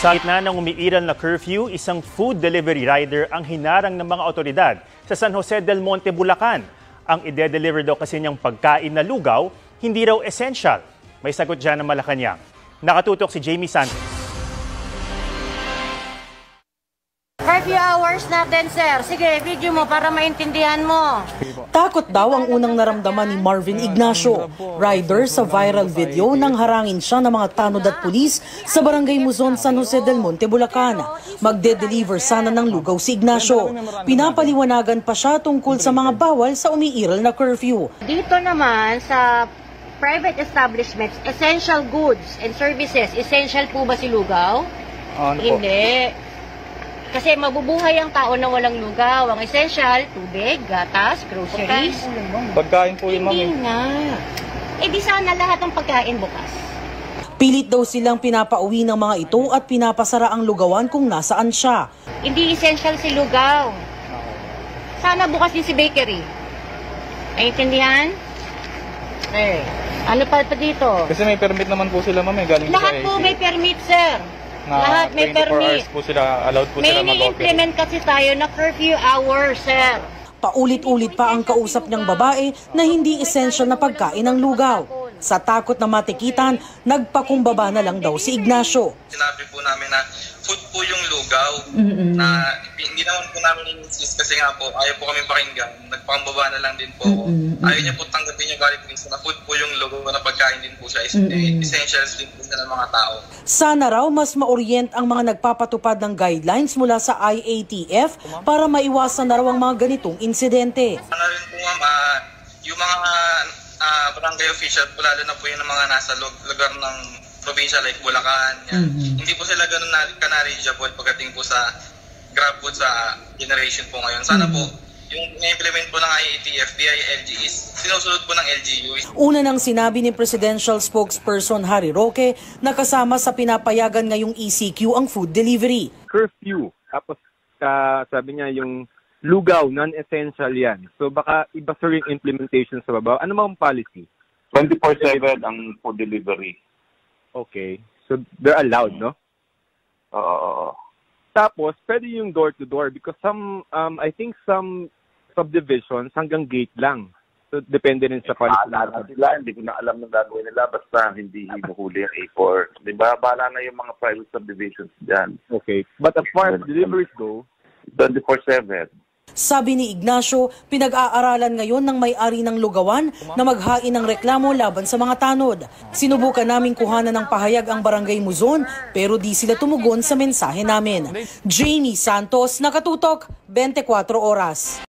Sa gitna ng umiiral na curfew, isang food delivery rider ang hinarang ng mga otoridad sa San Jose del Monte, Bulacan. Ang ide-deliver daw kasi niyang pagkain na lugaw, hindi raw essential. May sagot dyan ng Malacanang. Nakatutok si Jamie Santos. Curfew hours natin, sir. Sige, video mo para maintindihan mo. Takot daw ang unang naramdaman ni Marvin Ignacio, rider sa viral video nang harangin siya ng mga tanod at pulis sa Barangay Muzon, San Jose del Monte, Bulacan. Magde-deliver sana ng lugaw si Ignacio. Pinapaliwanagan pa siya tungkol sa mga bawal sa umiiral na curfew. Dito naman sa private establishments, essential goods and services, essential po ba si lugaw? Hindi. Kasi mabubuhay ang tao na walang lugaw. Ang essential, tubig, gatas, groceries. Pagkain po yung Hindi nga. Eh di sana lahat ng pagkain bukas. Pilit daw silang pinapauwi ng mga ito at pinapasara ang lugawan kung nasaan siya. Hindi essential si lugaw. Sana bukas din si bakery. Naintindihan? Eh, ano pa dito? Kasi may permit naman po sila, ma'am. Galing Lahat sa po AC. may permit, sir. Na Lahat may 24 permit. hours po sila, allowed po sila May mag-operate. ni-implement kasi tayo na curfew hours, sir. Paulit-ulit pa ang kausap niyang babae na hindi essential na pagkain ng lugaw. Sa takot na matikitan, nagpakumbaba na lang daw si Ignacio. Sinabi po namin na food po yung lugaw, na hindi naman po namin insist kasi nga po, ayaw po kami pakinggan. Nagpakambaba na lang din po ako. Ayaw niya po tanggapin yung galit na food po yung lugaw na pagkain din po siya. Essentials din po siya ng mga tao. Sana raw mas ma-orient ang mga nagpapatupad ng guidelines mula sa IATF para maiwasan na raw ang mga ganitong insidente. Ano rin po ma'am, yung mga barangay official po, lalo na po yung mga nasa lugar ng probinsya like Bulacan, yan. Hindi po sila ganun ka-knowledgeable pagdating po sa grab food sa generation po ngayon. Sana po, yung implement po ng IATF, DILG is sinusunod po ng LGU. Una nang sinabi ni Presidential Spokesperson Harry Roque na kasama sa pinapayagan ngayong ECQ ang food delivery. Curfew, tapos sabi niya yung lugaw, non-essential yan. So baka iba sa rin implementation sa baba. Ano bang policy? 24/7 ang food delivery. Okay. So they're allowed, no? Oo. Tapos, pwede yung door-to-door because I think some subdivisions hanggang gate lang. So, depende rin sa policy. Bahala na sila, hindi ko na alam ng gagawin nila basta hindi hinuhuli ang A4. Di ba, bahala na yung mga private subdivisions dyan. Okay. But as far as deliveries go, 24/7. Sabi ni Ignacio, pinag-aaralan ngayon ng may-ari ng lugawan na maghain ng reklamo laban sa mga tanod. Sinubukan naming kuhanan ng pahayag ang Barangay Muzon pero di sila tumugon sa mensahe namin. Jamie Santos, Nakatutok, 24 Oras.